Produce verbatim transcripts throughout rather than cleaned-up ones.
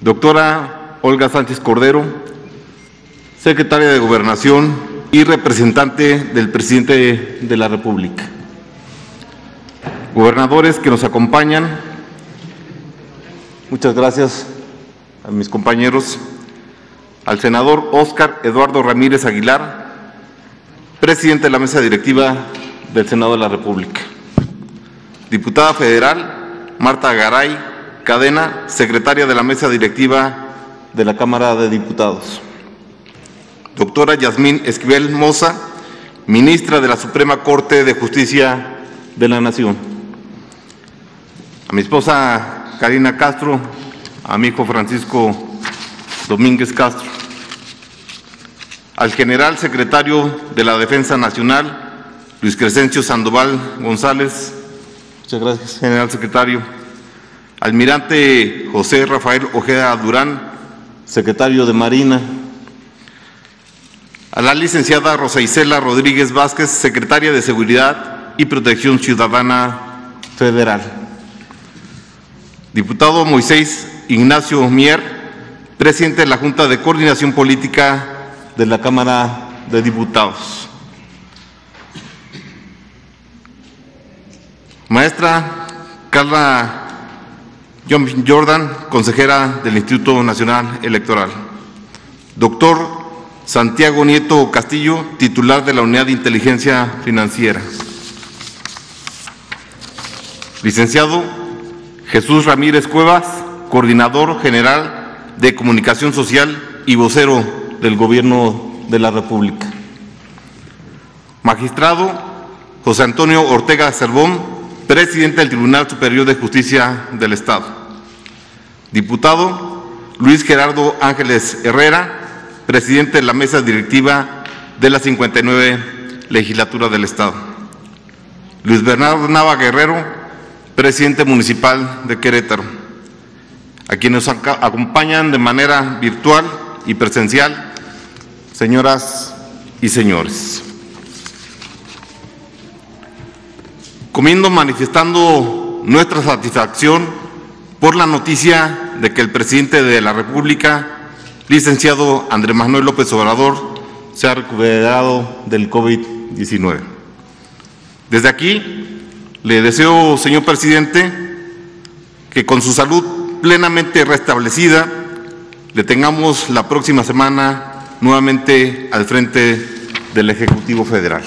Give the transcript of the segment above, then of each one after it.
Doctora Olga Sánchez Cordero, secretaria de Gobernación y representante del Presidente de la República. Gobernadores que nos acompañan, muchas gracias a mis compañeros, al senador Óscar Eduardo Ramírez Aguilar, presidente de la mesa directiva del Senado de la República. Diputada federal Marta Garay Cadena, secretaria de la mesa directiva de la Cámara de Diputados. Doctora Yasmín Esquivel Moza, ministra de la Suprema Corte de Justicia de la Nación. A mi esposa Karina Castro, a mi hijo Francisco Domínguez Castro. Al general secretario de la Defensa Nacional, Luis Crescencio Sandoval González. Muchas gracias, general secretario. Almirante José Rafael Ojeda Durán, secretario de Marina. A la licenciada Rosa Isela Rodríguez Vázquez, secretaria de Seguridad y Protección Ciudadana Federal. Diputado Moisés Ignacio Mier, presidente de la Junta de Coordinación Política de la Cámara de Diputados. Maestra Carla Jordan, consejera del Instituto Nacional Electoral. Doctor Santiago Nieto Castillo, titular de la Unidad de Inteligencia Financiera. Licenciado Jesús Ramírez Cuevas, coordinador general de Comunicación Social y vocero del Gobierno de la República. Magistrado José Antonio Ortega Cervón, presidente del Tribunal Superior de Justicia del Estado. Diputado Luis Gerardo Ángeles Herrera, presidente de la mesa directiva de la cincuenta y nueve Legislatura del Estado. Luis Bernardo Nava Guerrero, presidente municipal de Querétaro. A quienes nos acompañan de manera virtual y presencial, señoras y señores. Comiendo manifestando nuestra satisfacción por la noticia de que el presidente de la República, licenciado Andrés Manuel López Obrador, se ha recuperado del COVID diecinueve. Desde aquí le deseo, señor presidente, que con su salud plenamente restablecida le tengamos la próxima semana nuevamente al frente del Ejecutivo Federal.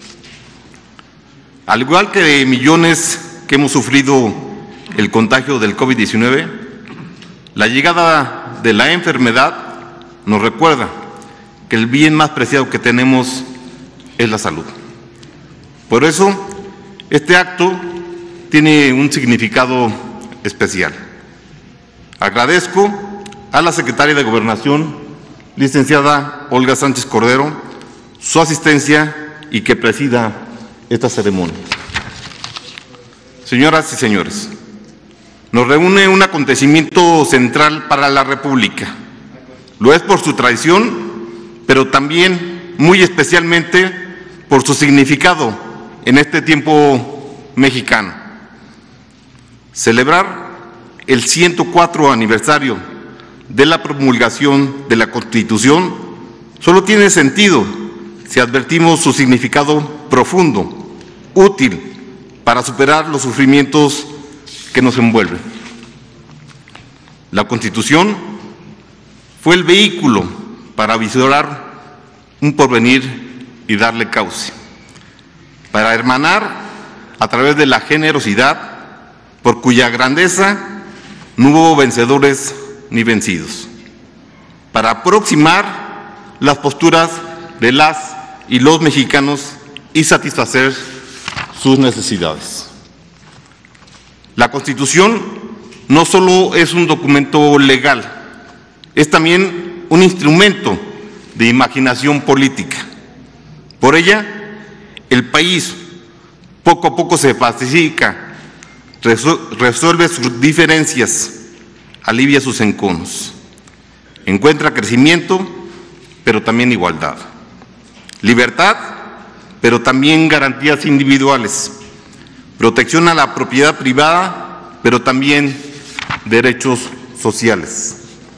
Al igual que de millones que hemos sufrido el contagio del COVID diecinueve, la llegada de la enfermedad nos recuerda que el bien más preciado que tenemos es la salud. Por eso, este acto tiene un significado especial. Agradezco a la secretaria de Gobernación, licenciada Olga Sánchez Cordero, su asistencia y que presida esta ceremonia. Señoras y señores, nos reúne un acontecimiento central para la República. Lo es por su tradición, pero también, muy especialmente, por su significado en este tiempo mexicano. Celebrar el ciento cuatro aniversario de la promulgación de la Constitución solo tiene sentido si advertimos su significado profundo, útil para superar los sufrimientos que nos envuelven. La Constitución fue el vehículo para visorar un porvenir y darle cauce, para hermanar a través de la generosidad, por cuya grandeza no hubo vencedores ni vencidos, para aproximar las posturas de las y los mexicanos y satisfacer sus necesidades. La Constitución no solo es un documento legal, es también un instrumento de imaginación política. Por ella, el país poco a poco se pacifica, resuelve sus diferencias, alivia sus enconos, encuentra crecimiento, pero también igualdad, libertad, pero también garantías individuales, protección a la propiedad privada, pero también derechos sociales.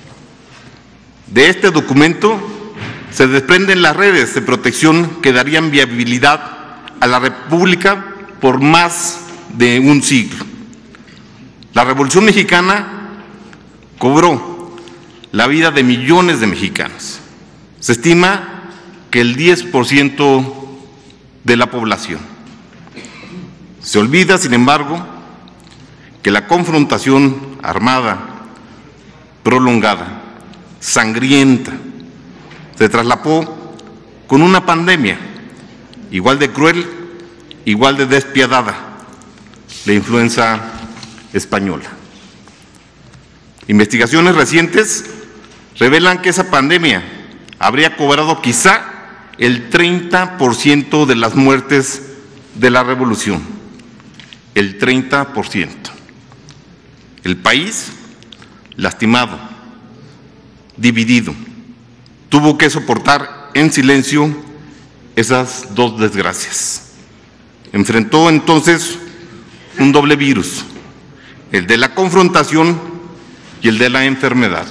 De este documento se desprenden las redes de protección que darían viabilidad a la República por más de un siglo. La Revolución Mexicana cobró la vida de millones de mexicanos. Se estima que el diez por ciento de la población. Se olvida, sin embargo, que la confrontación armada, prolongada, sangrienta, se traslapó con una pandemia igual de cruel, igual de despiadada, la influenza española. Investigaciones recientes revelan que esa pandemia habría cobrado quizá el treinta por ciento de las muertes de la revolución, el treinta por ciento. El país, lastimado, dividido, tuvo que soportar en silencio esas dos desgracias. Enfrentó entonces un doble virus, el de la confrontación y el de la enfermedad.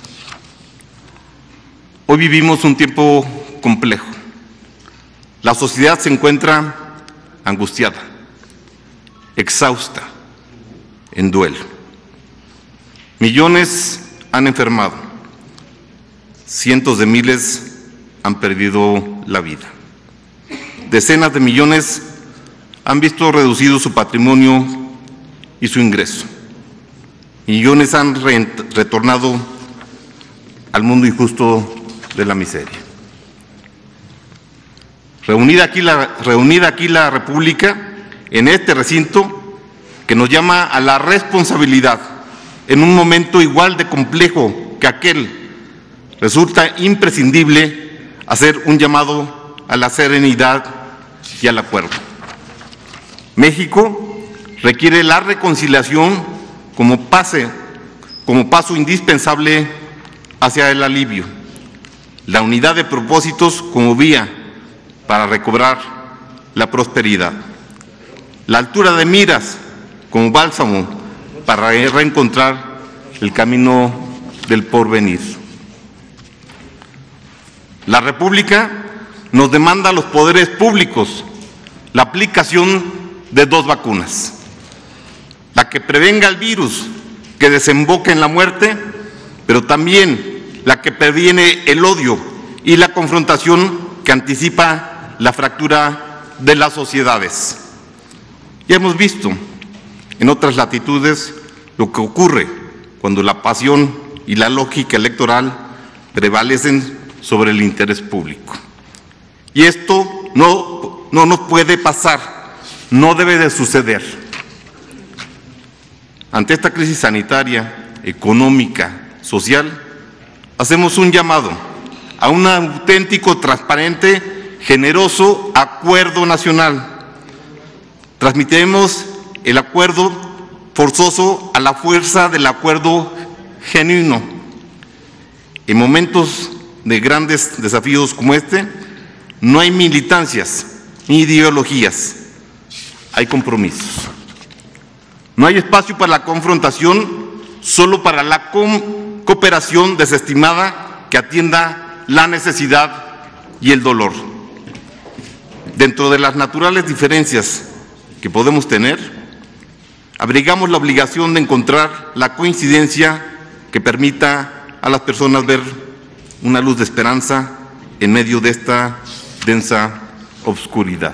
Hoy vivimos un tiempo complejo. La sociedad se encuentra angustiada, exhausta, en duelo. Millones han enfermado, cientos de miles han perdido la vida. Decenas de millones han visto reducido su patrimonio y su ingreso. Millones han re- retornado al mundo injusto de la miseria. Reunida aquí, la, reunida aquí la República, en este recinto, que nos llama a la responsabilidad en un momento igual de complejo que aquel, resulta imprescindible hacer un llamado a la serenidad y al acuerdo. México requiere la reconciliación como, pase, como paso indispensable hacia el alivio, la unidad de propósitos como vía para recobrar la prosperidad, la altura de miras como bálsamo para reencontrar el camino del porvenir. La República nos demanda a los poderes públicos la aplicación de dos vacunas, la que prevenga el virus que desemboque en la muerte, pero también la que previene el odio y la confrontación que anticipa la fractura de las sociedades. Ya hemos visto en otras latitudes lo que ocurre cuando la pasión y la lógica electoral prevalecen sobre el interés público. Y esto no, no nos puede pasar, no debe de suceder. Ante esta crisis sanitaria, económica, social, hacemos un llamado a un auténtico, transparente, generoso acuerdo nacional. Transmitiremos el acuerdo forzoso a la fuerza del acuerdo genuino. En momentos de grandes desafíos como este, no hay militancias ni ideologías, hay compromisos. No hay espacio para la confrontación, solo para la co- cooperación desestimada que atienda la necesidad y el dolor. Dentro de las naturales diferencias que podemos tener, abrigamos la obligación de encontrar la coincidencia que permita a las personas ver una luz de esperanza en medio de esta densa obscuridad.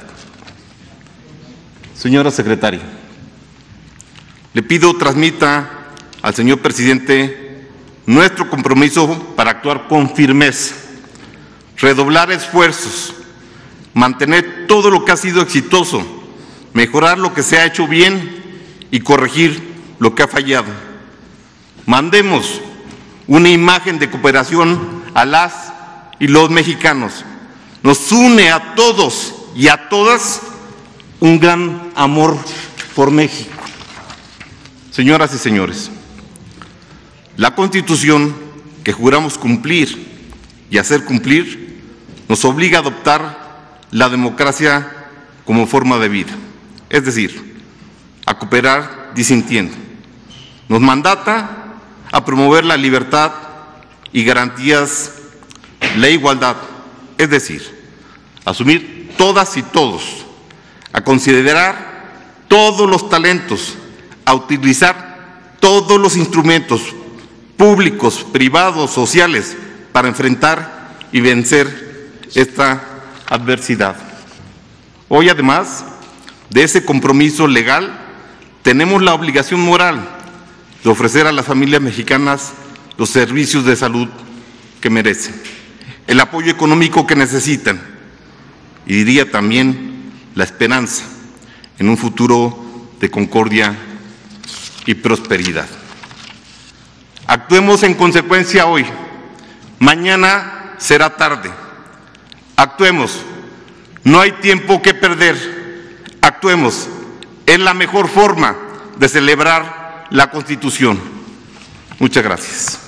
Señora secretaria, le pido transmita al señor presidente nuestro compromiso para actuar con firmeza, redoblar esfuerzos, mantener todo lo que ha sido exitoso, mejorar lo que se ha hecho bien y corregir lo que ha fallado. Mandemos una imagen de cooperación a las y los mexicanos. Nos une a todos y a todas un gran amor por México. Señoras y señores, la Constitución que juramos cumplir y hacer cumplir nos obliga a adoptar la democracia como forma de vida, es decir, a cooperar disintiendo. Nos mandata a promover la libertad, y garantías la igualdad, es decir, asumir todas y todos, a considerar todos los talentos, a utilizar todos los instrumentos públicos, privados, sociales, para enfrentar y vencer esta adversidad. Hoy, además de ese compromiso legal, tenemos la obligación moral de ofrecer a las familias mexicanas los servicios de salud que merecen, el apoyo económico que necesitan y diría también la esperanza en un futuro de concordia y prosperidad. Actuemos en consecuencia hoy. Mañana será tarde. Actuemos. No hay tiempo que perder. Actuemos. Es la mejor forma de celebrar la Constitución. Muchas gracias.